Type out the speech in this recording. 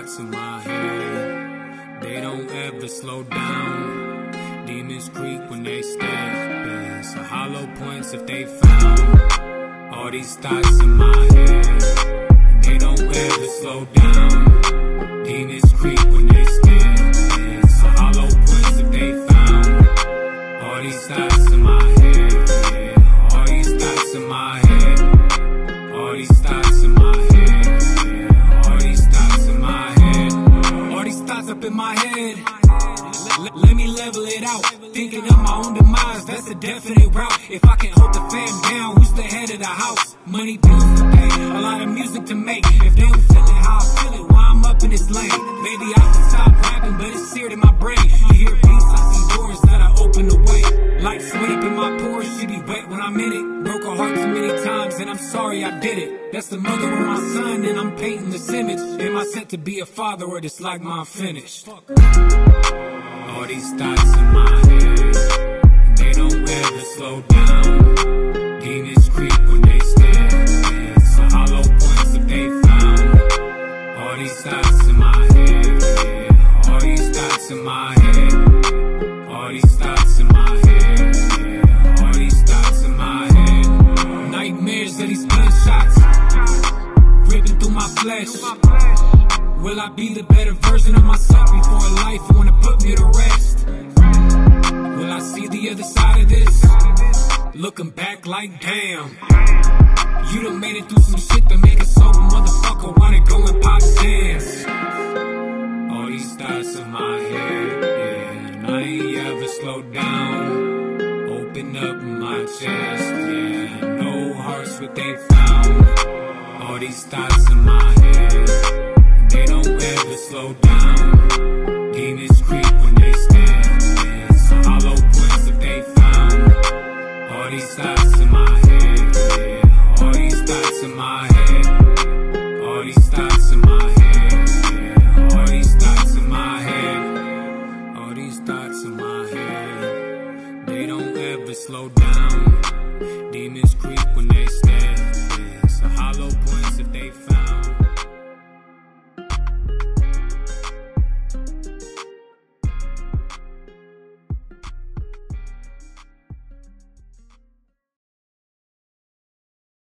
thoughts in my head, they don't ever slow down. Demons creep when they stare, so hollow points if they found. All these thoughts in my head, they don't ever slow down. Demons creep when they stare, so hollow points if they found. All these thoughts in my head, yeah. All these thoughts in my head, all these thoughts in my head, yeah. All these thoughts in my head, all these thoughts up in my head. Let me level it out. Thinking of my own demise, that's a definite route. If I can't hold the fam down, who's the head of the house? Money, bills to pay, a lot of music to make. If they don't feel it how I feel it, why I'm up in this lane? Maybe I can stop rapping, but it's seared in my brain. You hear beats, I see doors that I open away. Like sweat up in my pores, she be wet when I'm in it. Broke her heart too many times, and I'm sorry I did it. That's the mother of my son, and I'm painting this image. Am I set to be a father, or just like my finish? All these thoughts in my head, they don't ever slow down. Demons creep when they stare, so hollow points if they found. All these thoughts in my head, yeah. All these thoughts in my head, all these thoughts in my head, yeah. All these thoughts in my head. Nightmares of these gunshots ripping through my flesh. Will I be the better version of myself before life wanna put me to rest? Will I see the other side of this? Looking back like damn, you done made it through some shit to make a sober motherfucker wanna go and pop dance. All these thoughts in my head, yeah, and I ain't ever slowed down. Open up my chest, yeah, no hearts what they found. All these thoughts in my head, they don't ever slow down. Demons creep when they stand, so hollow points if they found. All these thoughts in my head, yeah. All these thoughts in my head, all these thoughts in my head, yeah. All these thoughts in my head, all these thoughts in my head, they don't ever slow down. Demons creep when they stand, so hollow points if they found.